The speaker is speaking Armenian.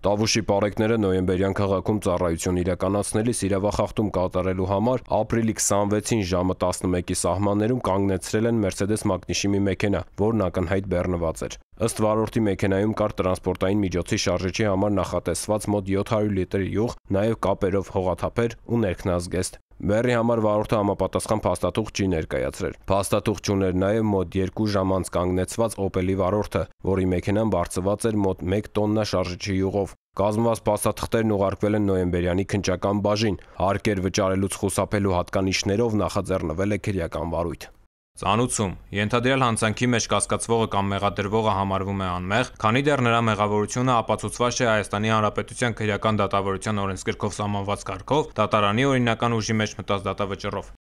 Տավուշի պարեկները նոյեմբերյան քաղաքում ծառայություն իրականացնելիս իրավախախտում կատարելու համար ապրիլի 26-ին ժամը 11-ի սահմաններում կանգնեցրել են Mercedes մակնիշի մի մեքենա, որն ակնհայտ բեռնված էր։ Ըստ վարորդի մեքենայում կար տրանսպորտային միջոցի շարժիչի համար նախատեսված մոտ 700 լիտր յուղ, նաև կապերով հողաթափեր ու ներքնազգեստ։ Բեռի համար վարորդը համապատասխան փաստաթուղթ չի ներկայացրել։ Փաստաթուղթ չուներ նաև մոտ 2 ժամ անց կանգնեցված Opel-ի վարորդը, որի մեքենան բարձրված էր մոտ 1 տոննա շարժիչի յուղով։ Կազմված փաստաթղթերն ուղարկվել են նոյեմբերյանի քննչական բաժին։ Հարկեր վճարելուց խուսափելու հատկանիշներով նախաձեռնվել է քրեական վարույթ։ Ծանուցում. ենթադրյալ հանցանքի մեջ կասկածվողը կամ մեղադրվողը համարվում է անմեղ, քանի դեռ նրա մեղավորությունը ապացուցված չէ Հայաստանի Հանրապետության քրեական դատավարության օրենսգրքով սահմանված կարգով, դատարանի օրինական ուժի մեջ մտած դատավճռով։